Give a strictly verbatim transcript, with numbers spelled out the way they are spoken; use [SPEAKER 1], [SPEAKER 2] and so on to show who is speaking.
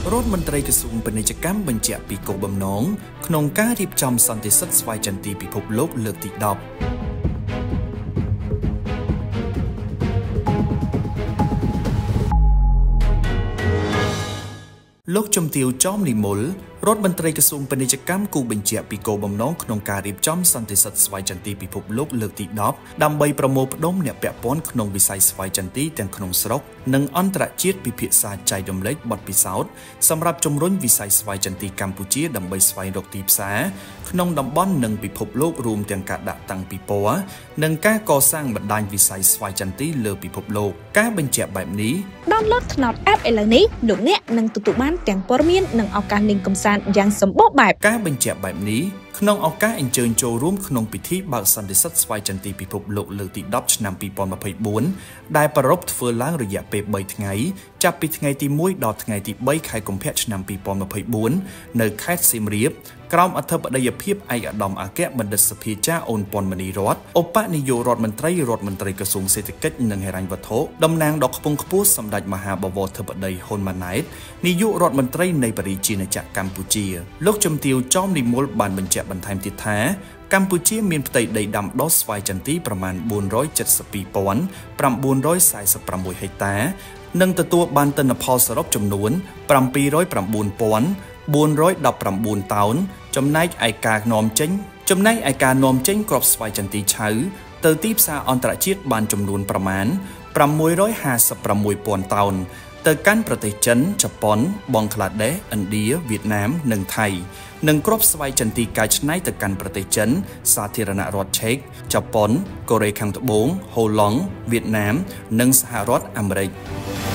[SPEAKER 1] រដ្ឋមន្ត្រីក្រសួងពាណិជ្ជកម្មបញ្ជាក់ពីគោលបំណងក្នុងការរៀបចំសន្និសីទស្វ័យចន្ទទីពិភពលោកលើកទីដប់លោកជំទាវ ចោមនិមលរដ្ឋមន្ត្រីក្រសួងពាណិជ្ជកម្មគូបញ្ជាក់ពីគោលបំណងក្នុងការរៀបចំសន្និសីទស្វ័យចន្ទទីពិភពលោកលើកទីដប់ដើម្បីប្រមូលផ្ដុំអ្នកពាក់ព័ន្ធក្នុងវិស័យស្វ័យចន្ទទីទាំងក្នុងស្រុកនិងអន្តរជាតិពិភាក្សាចែករំលែកបទពិសោធន៍សម្រាប់ជំរុញវិស័យស្វ័យចន្ទទីកម្ពុជាដើម្បីស្វែងរកទីផ្សារក្នុងតំបន់និងពិភពលោករួមទាំងការដាក់តាំងពិព័រណ៍និងការកសាងបណ្ដាញវិស័យស្វ័យចន្ទទីលើពិភពលោកការបញ្ជាក់បែបនេះ
[SPEAKER 2] download ថ្នោត app ឥឡូវនេះលោកអ្នកនឹងទទួលបានទាំងព័ត៌មាននិងឱកាសលេងកម្សាន្តយ៉ាងសម្បូរបែប
[SPEAKER 1] ការបញ្ជាក់បែបនេះក្នុងឱកាសអញ្ជើញចូលរួមក្នុងពិធីបើកសន្និសីទស្វ័យចន្ទទីពិភពលោកលើកទីដប់ឆ្នាំពីរពាន់ម្ភៃបួនដែលប្រារព្ធធ្វើឡើងរយៈពេលបីថ្ងៃចាប់ពីថ្ងៃទីមួយដល់ថ្ងៃទីបីខែកុម្ភៈឆ្នាំពីរពាន់ម្ភៃបួននៅខេត្តសៀមរាបក្រោមអធិបតីភាពឯកឧត្តមអគ្គបណ្ឌិតសភាចារអូនប៉ុនមនីរតឧបនាយករដ្ឋមន្ត្រីរដ្ឋមន្ត្រីក្រសួងសេដ្ឋកិច្ចនិងហិរញ្ញវត្ថុតំណាងដ៏ខ្ពង់ខ្ពស់សម្ដេចមហាបវរធិបតីហ៊ុនម៉ាណែតនាយករដ្ឋមន្ត្រីនៃប្រជាណាចក្រកម្ពុជាលោកជំទាវ ចោមនិមលបានបញ្ជាក់បន្ថែមទៀតថាកម្ពុជាមានផ្ទៃដីដាំដុះស្វាយចន្ទទីប្រមាណបួនរយចិតសិបពីរពាន់ប្រាំបួនរយសែសិបប្រាំមួយហិកតានិងទទួលបានទិន្នផលសរុបចំនួនប្រាំពីររយប្រាំបួនពាន់បួនរយដប់ប្រាំបួនតោនចំណែកឯការនាំចេញចំណែកឯការនាំចេញគ្រាប់ស្វាយចន្ទទីឆៅទៅទីផ្សារអន្តរជាតិបានចំនួនប្រមាណប្រាំមួយរយហាសិបប្រាំមួយពាន់តោនទៅកាន់ប្រទេសចិនជប៉ុនបង់ក្លាដេសឥណ្ឌាវៀតណាមនិងថៃនិងគ្រាប់ស្វាយចន្ទទីកែច្នៃទៅកាន់ប្រទេសចិនសាធារណរដ្ឋឆេកជប៉ុនកូរ៉េខាងត្បូងហូឡង់វៀតណាមនិងសហរដ្ឋអាមេរិក